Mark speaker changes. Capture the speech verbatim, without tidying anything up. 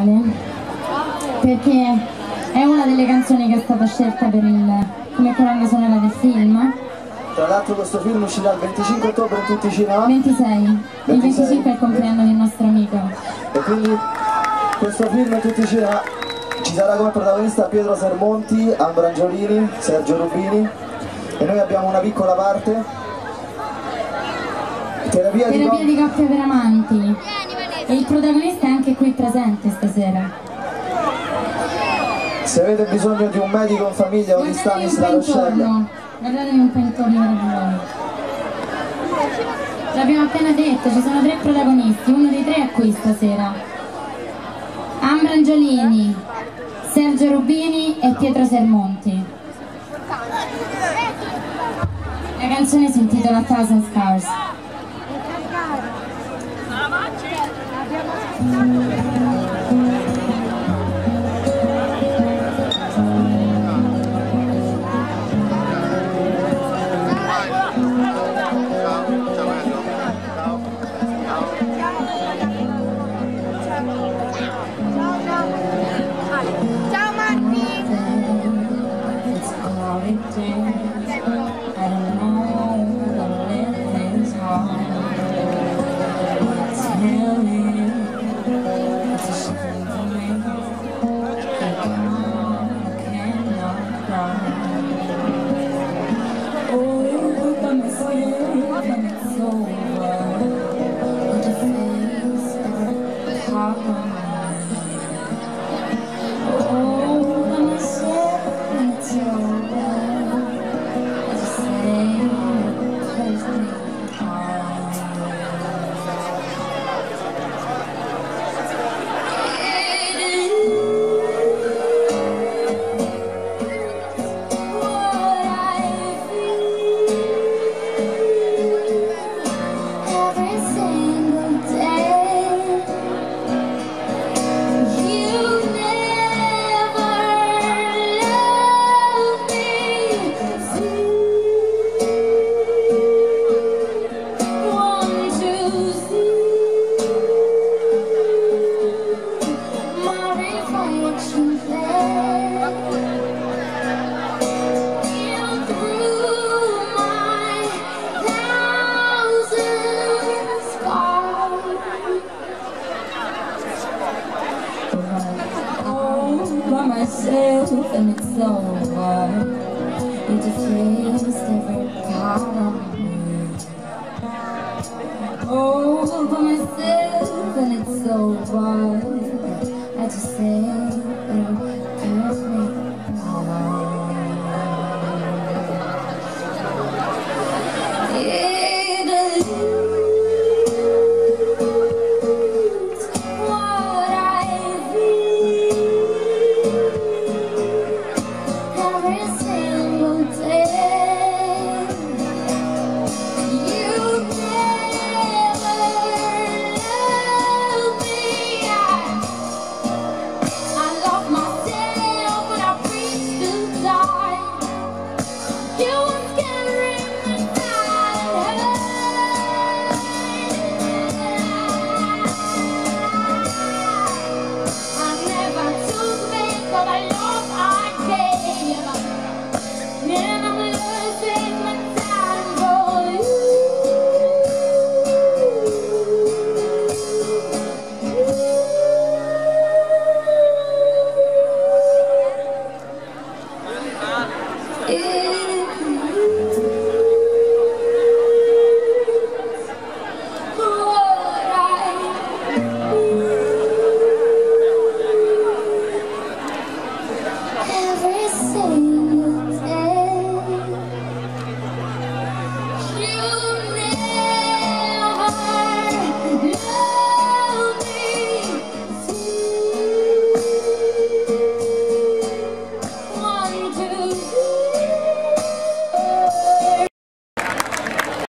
Speaker 1: speciale perché è una delle canzoni che è stata scelta per il, come colonna sonora del film.
Speaker 2: Tra l'altro questo film uscirà il venticinque ottobre in tutti i cinema.
Speaker 1: ventisei. Il venticinque è il compleanno del nostro amico.
Speaker 2: E quindi questo film in tutti i cinema ci sarà come protagonista Pietro Sermonti, Ambra Angiolini, Sergio Rubini e noi abbiamo una piccola parte. Terapia,
Speaker 1: Terapia
Speaker 2: di,
Speaker 1: di coppia per amanti. E il protagonista è anche qui presente stasera.
Speaker 2: Se avete bisogno di un medico in famiglia o di Stanis La Rochelle,
Speaker 1: guardatevi un po' intorno per voi. L'abbiamo appena detto, ci sono tre protagonisti, uno dei tre è qui stasera. Ambra Angiolini, Sergio Rubini e Pietro Sermonti. La canzone si intitola Thousand Scars.
Speaker 3: Ciao Marti!
Speaker 1: Myself and it's over. You defaced every part of me. Oh, by myself and it's over. I just say